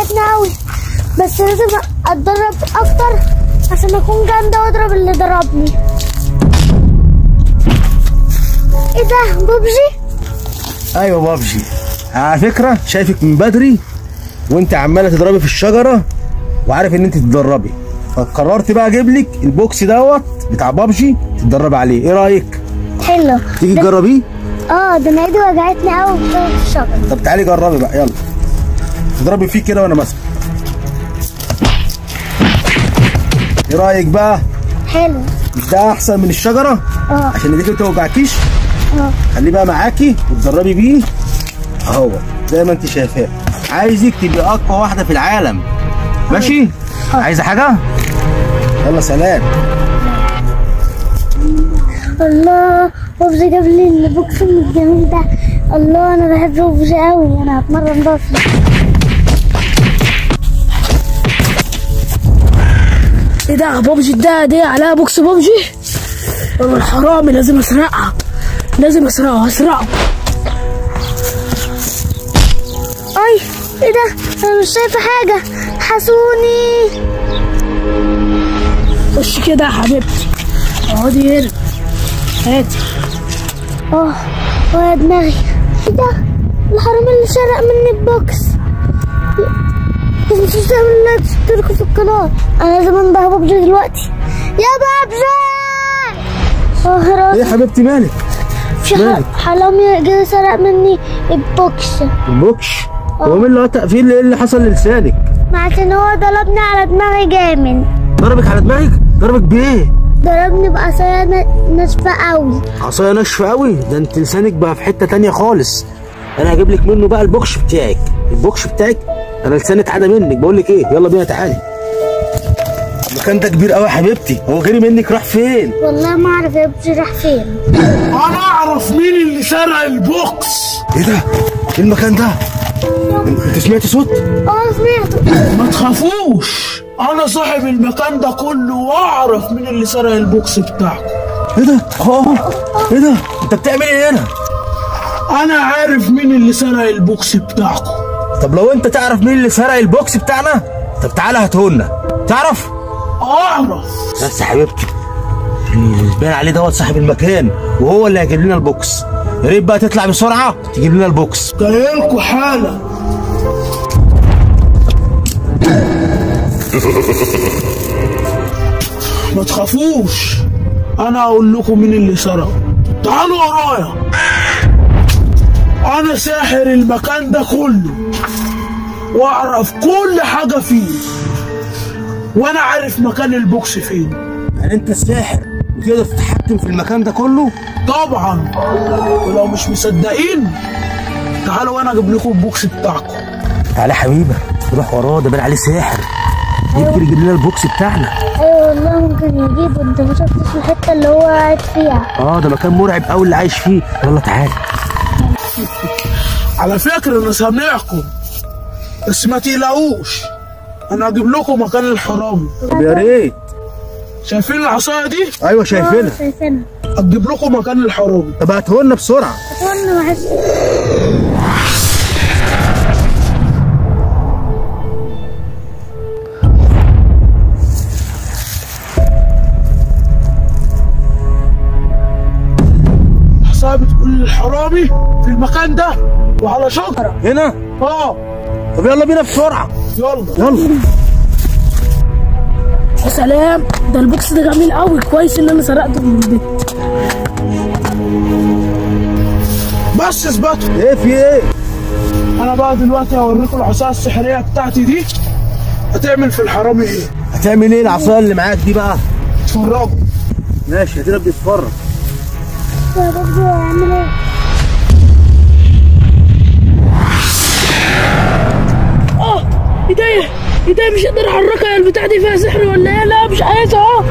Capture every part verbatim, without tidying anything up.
وجعتني قوي، بس لازم اتدرب اكتر عشان اكون جامده واضرب اللي ضربني. ايه ده بابجي؟ ايوه بابجي. على فكره شايفك من بدري وانت عماله تضربي في الشجره وعارف ان انت تتدربي، فقررت بقى اجيب لك البوكس دوت بتاع بابجي تتدرب عليه. ايه رايك؟ حلو. تيجي تجربيه؟ اه ده انا ايدي وجعتني قوي بسبب الشجره. طب تعالي جربي بقى، يلا تضربي فيه كده وانا ماسك. ايه رايك بقى؟ حلو. مش ده احسن من الشجره؟ اه عشان ايديك ما توجعكيش. اه خليه بقى معاكي وتدربي بيه اهو زي ما انت شايفاه. عايزك تبقي اقوى واحده في العالم، ماشي؟ أوه. عايزه حاجه؟ يلا سلام. الله بابجي جاب لي البوكس الجميل ده. الله انا بحب بابجي قوي، انا هتمرن بقى فيه. ايه ده بابجي ده دي عليها بوكس بابجي؟ والله الحرامي لازم اسرقها، لازم اسرقه هسرقه. اي ايه ده؟ انا مش شايفه حاجه، حسوني. خش كده يا حبيبتي، اقعدي هنا هاتي. اه اه يا دماغي. ايه ده؟ الحرامي اللي سرق مني البوكس. مش تعمل لايك وتشتركوا في القناه. انا لازم انده بابجي دلوقتي. يا بابجي. اه راسي. ايه يا حبيبتي مالك؟ في حرامي جه سرق مني البوكس. البوكس؟ هو مين اللي قطع فيه؟ ايه اللي حصل للسانك؟ عشان هو ضربني على دماغي جامد. ضربك على دماغك؟ ضربك بايه؟ ضربني بعصايه ناشفه قوي. عصايه ناشفه قوي؟ ده انت لسانك بقى في حته تانيه خالص. انا هجيب لك منه بقى البوكس بتاعك. البوكس بتاعك انا لساني اتعدى منك. بقول لك ايه، يلا بينا تعالي. المكان ده كبير قوي يا حبيبتي، هو جري منك راح فين؟ والله ما اعرف يا بابجي راح فين. انا اعرف مين اللي سرق البوكس. ايه ده؟ ايه المكان ده؟ انت سمعت صوت؟ اه سمعته. ما تخافوش، انا صاحب المكان ده كله واعرف مين اللي سرق البوكس بتاعكم. ايه ده؟ اه ايه ده؟ انت بتعمل ايه هنا؟ انا عارف مين اللي سرق البوكس بتاعكم. طب لو انت تعرف مين اللي سرق البوكس بتاعنا، طب تعالى هاتهولنا. تعرف؟ اعرف. بس يا حبيبتي اللي باين عليه دوت صاحب المكان وهو اللي هيجيب لنا البوكس. يا ريت بقى تطلع بسرعه تجيب لنا البوكس. جايلكوا حالا. ما تخافوش، انا اقول لكم مين اللي سرقه. تعالوا ورايا، انا ساحر المكان ده كله واعرف كل حاجه فيه، وانا عارف مكان البوكس فين. يعني انت الساحر وتقدر تتحكم في المكان ده كله؟ طبعا. ولو مش مصدقين تعالوا وانا اجيب لكم البوكس بتاعكم. تعالى يا حبيبه نروح وراه، ده باين عليه ساحر. يمكن يجيب لنا البوكس بتاعنا. ايوه والله ممكن يجيبه. انت ما شفتش الحته اللي هو قاعد فيها؟ اه ده مكان مرعب قوي اللي عايش فيه. يلا تعالى. على فكره انا سامعكم بس ما تقلقوش، انا هجيب لكم مكان الحرامي. طب يا ريت. شايفين العصايه دي؟ ايوه شايفينها. شايفينها. هجيب لكم مكان الحرامي. طب هاتهولنا بسرعه. هاتهولنا معلش. العصايه بتقول الحرامي في المكان ده وعلى شجره هنا؟ اه. طب يلا بينا بسرعه. يلا يلا. يا سلام، ده البوكس ده جميل قوي، كويس ان انا سرقته من البيت. بس اثبتوا. ايه في ايه؟ انا بقى دلوقتي هوريكم العصايه السحريه بتاعتي دي هتعمل في الحرامي ايه. هتعمل ايه العصايه اللي معاك دي بقى؟ اتفرجوا. ماشي هتبقى بتتفرج. يا بابجي هيعمل ايه؟ اه ايديا ايديا مش قادر احركها. البتاع دي فيها سحر ولا ايه؟ لا مش عايزها. اه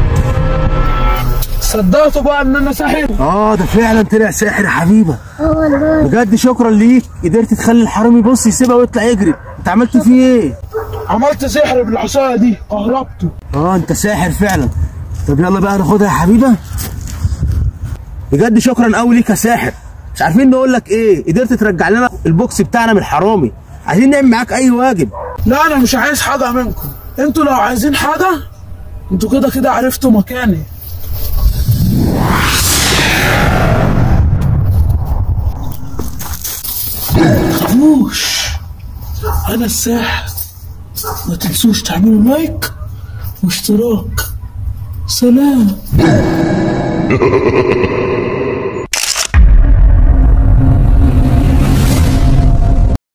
صدقتوا بقى ان انا ساحر؟ اه ده فعلا طلع ساحر يا حبيبه. اه والله بجد شكرا ليك، قدرت تخلي الحرامي يبص يسيبها ويطلع يجري. انت عملت فيه ايه؟ عملت سحر بالعصايه دي، قهربته. اه انت ساحر فعلا. طب يلا بقى ناخدها يا حبيبه. بجد شكرا قوي ليك يا ساحر. مش عارفين نقول لك ايه، قدرت ترجع لنا البوكس بتاعنا من الحرامي. عايزين نعمل معاك اي واجب. لا انا مش عايز حاجه منكم، انتوا لو عايزين حاجه انتوا كده كده عرفتوا مكاني. متخافوش، انا الساحر. ما تنسوش تعملوا لايك واشتراك. سلام.